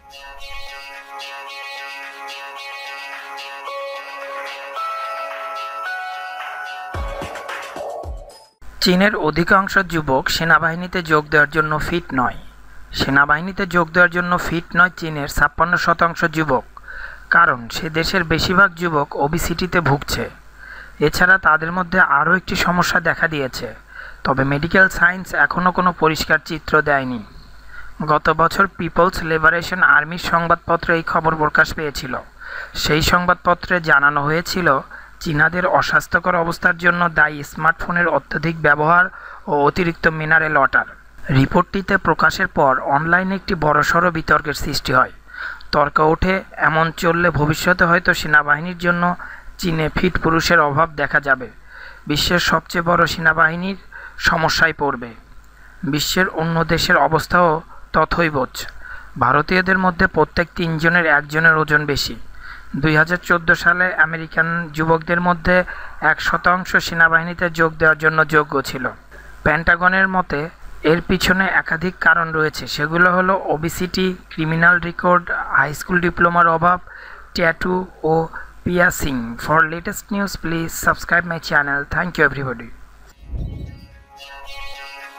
চীনের অধিকাংশ যুবক সেনাবাহিনীতে যোগ দেওয়ার জন্য ফিট নয়। সেনাবাহিনীতে যোগ দেওয়ার জন্য ফিট নয় চীনের ৫৬% যুবক, কারণ সে দেশের বেশিরভাগ যুবক ওবিসিটিতে ভুগছে। এছাড়া তাদের মধ্যে আরও একটি সমস্যা দেখা দিয়েছে, তবে মেডিকেল সায়েন্স এখনও কোনো পরিষ্কার চিত্র দেয়নি। গত বছর পিপলস লিবারেশন আর্মির সংবাদপত্রে এই খবর প্রকাশ পেয়েছিল। সেই সংবাদপত্রে জানানো হয়েছিল, চীনাদের অস্বাস্থ্যকর অবস্থার জন্য দায়ী স্মার্টফোনের অত্যধিক ব্যবহার ও অতিরিক্ত মিনারেল ওয়াটার। রিপোর্টটিতে প্রকাশের পর অনলাইনে একটি বড়সড় বিতর্কের সৃষ্টি হয়। তর্ক ওঠে, এমন চললে ভবিষ্যতে হয়তো সেনাবাহিনীর জন্য চীনে ফিট পুরুষের অভাব দেখা যাবে। বিশ্বের সবচেয়ে বড় সেনাবাহিনীর সমস্যায় পড়বে। বিশ্বের অন্য দেশের অবস্থাও তথৈবচ। ভারতীয়দের মধ্যে প্রত্যেক ৩ জনের 1 জনের ওজন বেশি। ২০১৪ সালে আমেরিকান যুবকদের মধ্যে ১% সেনাবাহিনীতে যোগ দেওয়ার জন্য যোগ্য ছিল। পেন্টাগনের মতে এর পিছনে একাধিক কারণ রয়েছে। সেগুলো হলো obesity, criminal record, high school ডিপ্লোমার অভাব, ট্যাটু ও piercing. For latest news please subscribe my channel. Thank you everybody.